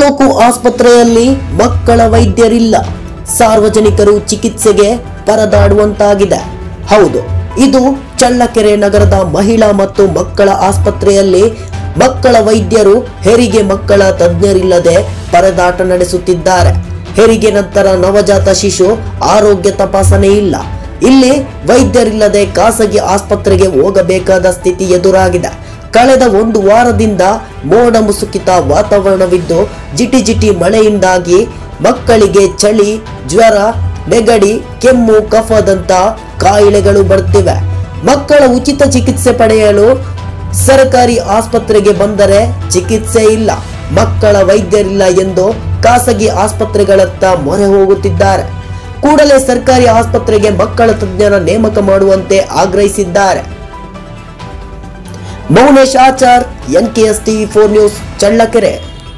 ತಾಲೂಕು ಆಸ್ಪತ್ರೆಯಲ್ಲಿ ಮಕ್ಕಳ ವೈದ್ಯರಿಲ್ಲ, ಸಾರ್ವಜನಿಕರು ಚಿಕಿತ್ಸೆಗೆ ಪರದಾಡುವಂತಾಗಿದೆ. ಹೌದು, ಇದು ಚಳ್ಳಕೆರೆ ನಗರದ ಮಹಿಳಾ ಮತ್ತು ಮಕ್ಕಳ ಆಸ್ಪತ್ರೆಯಲ್ಲಿ ಮಕ್ಕಳ ವೈದ್ಯರು ಹೆರಿಗೆ ಮಕ್ಕಳ ತಜ್ಞರಿಲ್ಲದೆ ಪರದಾಟ ನಡೆಸುತ್ತಿದ್ದಾರೆ. ಹೆರಿಗೆ ನಂತರ ನವಜಾತ ಶಿಶು ಆರೋಗ್ಯ ತಪಾಸಣೆ ಇಲ್ಲ. ಇಲ್ಲಿ ವೈದ್ಯರಿಲ್ಲದೆ ಖಾಸಗಿ ಆಸ್ಪತ್ರೆಗೆ ಹೋಗಬೇಕಾದ ಸ್ಥಿತಿ ಎದುರಾಗಿದೆ. ಕಳೆದ ಒಂದು ವಾರದಿಂದ ಮೋಡ ಮುಸುಕಿತ ವಾತಾವರಣವಿದ್ದು ಜಿಟಿ ಜಿಟಿ ಮಳೆಯಿಂದಾಗಿ ಮಕ್ಕಳಿಗೆ ಚಳಿ, ಜ್ವರ, ನೆಗಡಿ, ಕೆಮ್ಮು, ಕಫದಂತ ಕಾಯಿಲೆಗಳು ಬರುತ್ತಿವೆ. ಮಕ್ಕಳ ಉಚಿತ ಚಿಕಿತ್ಸೆ ಪಡೆಯಲು ಸರ್ಕಾರಿ ಆಸ್ಪತ್ರೆಗೆ ಬಂದರೆ ಚಿಕಿತ್ಸೆ ಇಲ್ಲ, ಮಕ್ಕಳ ವೈದ್ಯರಿಲ್ಲ ಎಂದು ಖಾಸಗಿ ಆಸ್ಪತ್ರೆಗಳತ್ತ ಮೊರೆ ಹೋಗುತ್ತಿದ್ದಾರೆ. ಕೂಡಲೇ ಸರ್ಕಾರಿ ಆಸ್ಪತ್ರೆಗೆ ಮಕ್ಕಳ ತಜ್ಞರ ನೇಮಕ ಮಾಡುವಂತೆ ಆಗ್ರಹಿಸಿದ್ದಾರೆ. Mounesh Achar, NKS TV4 news, Challakere.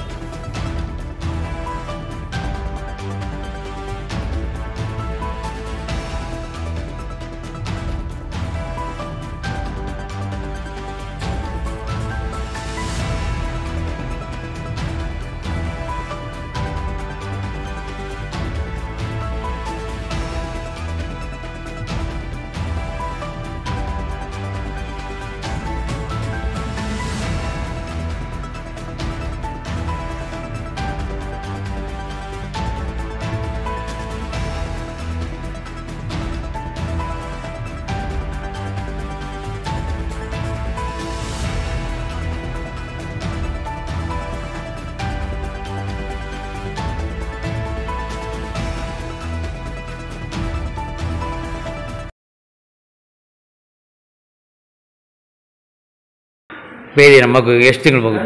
ಬೇರೆ ನಮ್ಮ ಮಗು ಎಷ್ಟು ತಿಂಗಳು ಮಗು?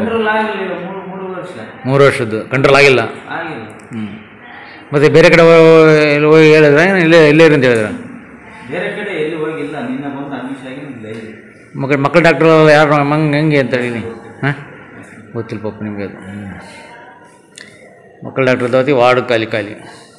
3 ವರ್ಷದ್ದು. ಕಂಟ್ರೋಲ್ ಆಗಿಲ್ಲ. ಮತ್ತೆ ಬೇರೆ ಕಡೆ ಹೋಗಿ ಹೇಳಿದ್ರ, ಇಲ್ಲೇ ಇರಂತ ಹೇಳಿದ್ರ? ಮಕ್ಕಳ ಡಾಕ್ಟ್ರು ಯಾರು ಹೆಂಗೆ ಅಂತ ಹೇಳಿ? ಹಾಂ, ಗೊತ್ತಿಲ್ಲ ಪಾಪ ನಿಮಗೆ ಅದು. ಮಕ್ಕಳ ಡಾಕ್ಟ್ರ್ ವಾರ್ಡ್ ಖಾಲಿ.